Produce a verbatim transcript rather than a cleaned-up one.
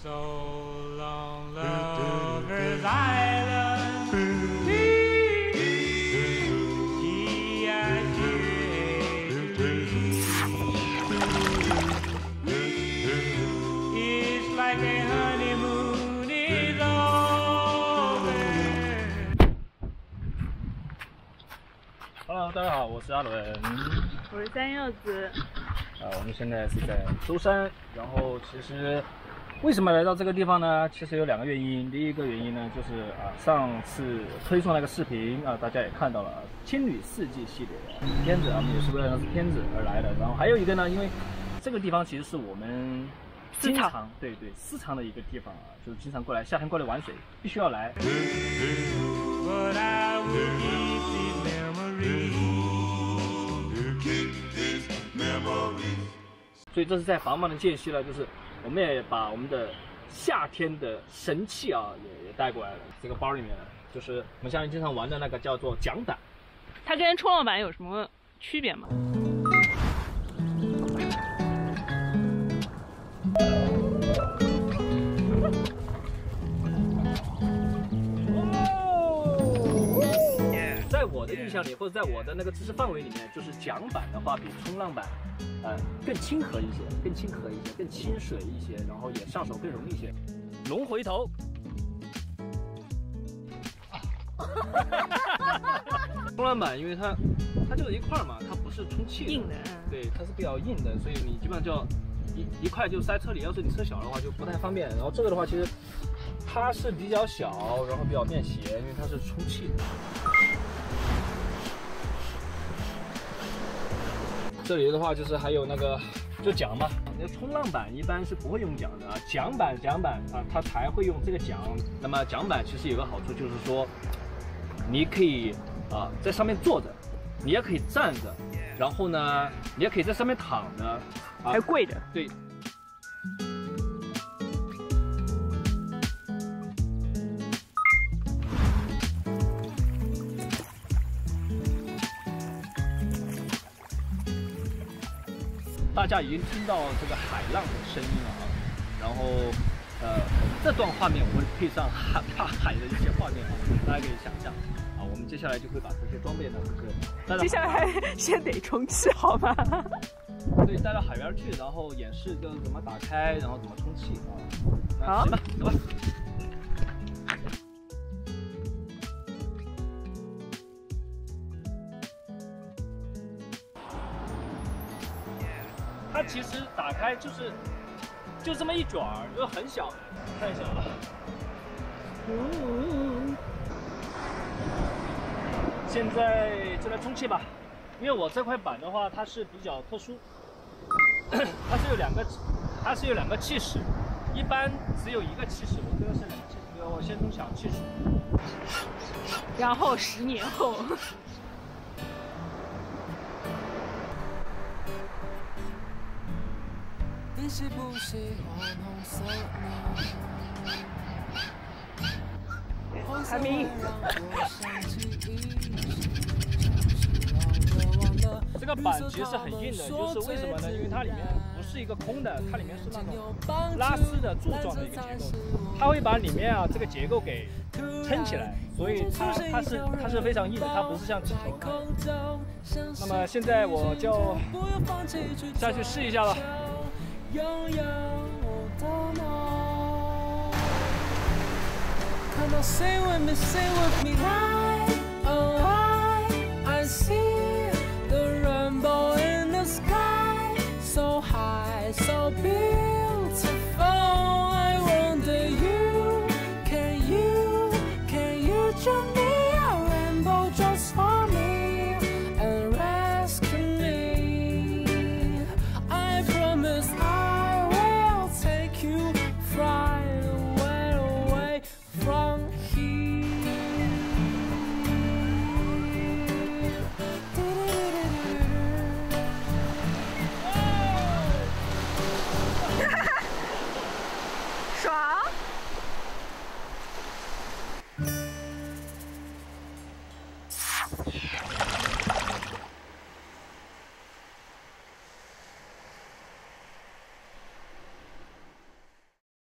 long, Lover's Island. G I J. It's like a honeymoon is over. Hello， 大家好，我是阿伦， 我是三柚子。 啊，我们现在是在舟山，然后其实为什么来到这个地方呢？其实有两个原因。第一个原因呢，就是啊，上次推送那个视频啊，大家也看到了《青旅四季》系列的片子，我们也是为了那片子而来的。然后还有一个呢，因为这个地方其实是我们经常对对私藏的一个地方啊，就是经常过来夏天过来玩水，必须要来。 But I will keep these memories. 所以这是在繁忙的间隙呢，就是我们也把我们的夏天的神器啊也也带过来了。这个包里面就是我们夏天经常玩的那个叫做桨板。 它跟冲浪板有什么区别吗？ 在我的印象里，或者在我的那个知识范围里面，就是桨板的话比冲浪板，呃，更亲和一些，更亲和一些，更亲水一些，然后也上手更容易一些。龙回头。冲浪板因为它它就是一块嘛，它不是充气的， 硬的， 对，它是比较硬的，所以你基本上就要一一块就塞车里。要是你车小的话就不太方便。然后这个的话，其实它是比较小，然后比较便携，因为它是充气的。这里的话就是还有那个就桨嘛，那冲浪板一般是不会用桨的啊，桨板桨板啊，它才会用这个桨。那么桨板其实有个好处就是说，你可以啊在上面坐着，你也可以站着，然后呢，你也可以在上面躺着，啊、 还跪着。 对。大家已经听到这个海浪的声音了啊，然后呃这段画面我会配上海大海的一些画面啊，大家可以想象啊。我们接下来就会把这些装备呢，这个接下来先得充气好吗？ 对，带到海边去，然后演示就是怎么打开，然后怎么充气啊。 好， 行吧，走吧。它其实打开就是就这么一卷儿，就很小，太小了。嗯，现在就来充气吧，因为我这块板的话，它是比较特殊，它是有两个，它是有两个气室，一般只有一个气室，我这个是两个气室，我先充小气室， 然后十年后。 你喜不喜欢红色呢？ 还没。 这个板其实是很硬的，就是为什么呢？因为它里面不是一个空的，它里面是那种拉丝的柱状的一个结构，它会把里面啊这个结构给撑起来，所以它它是它是非常硬的，它不是像气球。那么现在我就下去试一下了。拥有我的梦，看到 Say with me, say with me now。